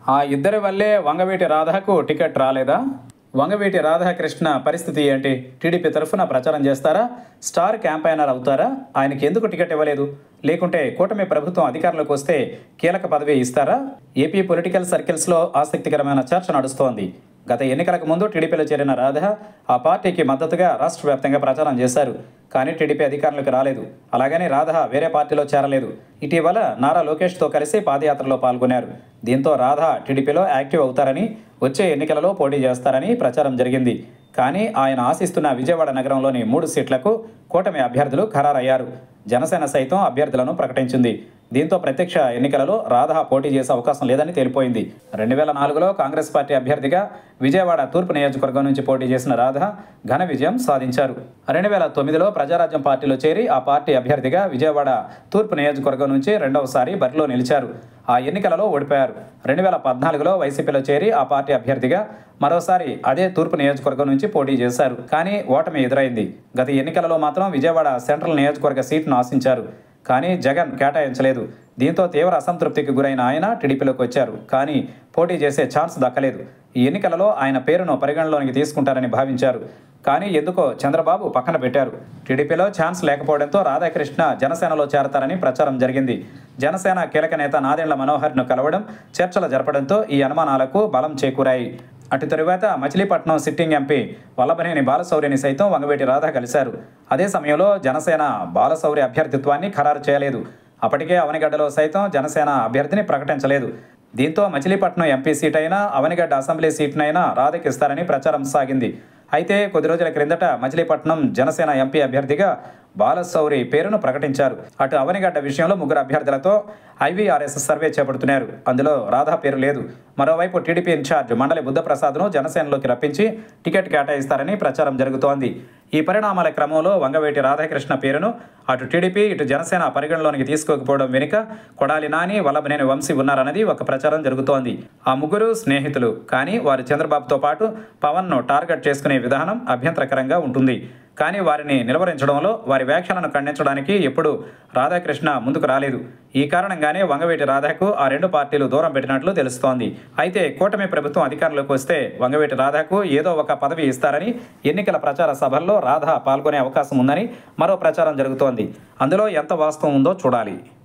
ఆ ఇద్దరి వల్లే వంగవీటి రాధకు టికెట్ రాలేదా? వంగవీటి రాధాకృష్ణ పరిస్థితి ఏంటి? టీడీపీ తరఫున ప్రచారం చేస్తారా? స్టార్ క్యాంపైనర్ అవుతారా? ఆయనకి ఎందుకు టికెట్ ఇవ్వలేదు? లేకుంటే కూటమి ప్రభుత్వం అధికారంలోకి వస్తే కీలక పదవి ఇస్తారా? ఏపీ పొలిటికల్ సర్కిల్స్లో ఆసక్తికరమైన చర్చ నడుస్తోంది. గత ఎన్నికలకు ముందు టీడీపీలో చేరిన రాధ ఆ పార్టీకి మద్దతుగా రాష్ట్ర వ్యాప్తంగా ప్రచారం చేశారు. కానీ టీడీపీ అధికారంలోకి రాలేదు. అలాగని రాధ వేరే పార్టీలో చేరలేదు. ఇటీవల నారా లోకేష్తో కలిసి పాదయాత్రలో పాల్గొన్నారు. దీంతో రాధ టీడీపీలో యాక్టివ్ అవుతారని, వచ్చే ఎన్నికలలో పోటీ చేస్తారని ప్రచారం జరిగింది. కానీ ఆయన ఆశిస్తున్న విజయవాడ నగరంలోని 3 సీట్లకు కూటమి అభ్యర్థులు ఖరారయ్యారు. జనసేన సైతం అభ్యర్థులను ప్రకటించింది. దీంతో ప్రత్యక్ష ఎన్నికలలో రాధ పోటీ చేసే అవకాశం లేదని తేలిపోయింది. 2004లో కాంగ్రెస్ పార్టీ అభ్యర్థిగా విజయవాడ తూర్పు నియోజకవర్గం నుంచి పోటీ చేసిన రాధ ఘన విజయం సాధించారు. 2009లో ప్రజారాజ్యం పార్టీలో చేరి ఆ పార్టీ అభ్యర్థిగా విజయవాడ తూర్పు నియోజకవర్గం నుంచి రెండవసారి బరిలో నిలిచారు. ఆ ఎన్నికలలో ఓడిపోయారు. 2014లో వైసీపీలో చేరి ఆ పార్టీ అభ్యర్థిగా మరోసారి అదే తూర్పు నియోజకవర్గం నుంచి పోటీ చేశారు. కానీ ఓటమి ఎదురైంది. గత ఎన్నికలలో మాత్రం విజయవాడ సెంట్రల్ నియోజకవర్గ సీట్ను ఆశించారు. కానీ జగన్ కేటాయించలేదు. దీంతో తీవ్ర అసంతృప్తికి గురైన ఆయన టీడీపీలోకి వచ్చారు. కానీ పోటీ చేసే ఛాన్స్ దక్కలేదు. ఈ ఎన్నికలలో ఆయన పేరును పరిగణలోనికి తీసుకుంటారని భావించారు. కానీ ఎందుకో చంద్రబాబు పక్కన పెట్టారు. టీడీపీలో ఛాన్స్ లేకపోవడంతో రాధాకృష్ణ జనసేనలో చేరతారని ప్రచారం జరిగింది. జనసేన కీలక నేత నాదెండ్ల మనోహర్ను కలవడం, చర్చలు జరపడంతో ఈ అనుమానాలకు బలం చేకూరాయి. అటు తరువాత మచిలీపట్నం సిట్టింగ్ ఎంపీ వల్లభనేని బాలశౌర్యని సైతం వంగవీటి రాధ కలిశారు. అదే సమయంలో జనసేన బాలశౌర్య అభ్యర్థిత్వాన్ని ఖరారు చేయలేదు. అప్పటికే అవనిగడ్డలో సైతం జనసేన అభ్యర్థిని ప్రకటించలేదు. దీంతో మచిలీపట్నం ఎంపీ సీట్ అయినా, అవనిగడ్డ అసెంబ్లీ సీట్నైనా రాధకి ఇస్తారని ప్రచారం సాగింది. అయితే కొద్ది రోజుల క్రిందట మచిలీపట్నం జనసేన ఎంపీ అభ్యర్థిగా బాలశౌరి పేరును ప్రకటించారు. అటు అవనిగడ్డ విషయంలో 3 అభ్యర్థులతో ఐవీఆర్ఎస్ సర్వే చేపడుతున్నారు. అందులో రాధా పేరు లేదు. మరోవైపు టీడీపీ ఇన్ఛార్జ్ మండలి బుద్ధప్రసాద్ను జనసేనలోకి రప్పించి టికెట్ కేటాయిస్తారని ప్రచారం జరుగుతోంది. ఈ పరిణామాల క్రమంలో వంగవీటి రాధాకృష్ణ పేరును అటు టీడీపీ, ఇటు జనసేన పరిగణలోనికి తీసుకోకపోవడం వెనుక కొడాలి నాని, వల్లభనేని వంశీ ఉన్నారన్నది ఒక ప్రచారం జరుగుతోంది. ఆ 3 స్నేహితులు. కానీ వారు చంద్రబాబుతో పాటు పవన్ను టార్గెట్ చేసుకునే విధానం అభ్యంతరకరంగా ఉంటుంది. కానీ వారిని నిలువరించడంలో, వారి వ్యాఖ్యలను ఖండించడానికి ఎప్పుడూ రాధాకృష్ణ ముందుకు రాలేదు. ఈ కారణంగానే వంగవీటి రాధకు ఆ 2 పార్టీలు దూరం పెట్టినట్లు తెలుస్తోంది. అయితే కూటమి ప్రభుత్వం అధికారంలోకి వస్తే వంగవీటి రాధకు ఏదో ఒక పదవి ఇస్తారని ఎన్నికల ప్రచార సభల్లో రాధ పాల్గొనే అవకాశం ఉందని మరో ప్రచారం జరుగుతోంది. అందులో ఎంత వాస్తవం ఉందో చూడాలి.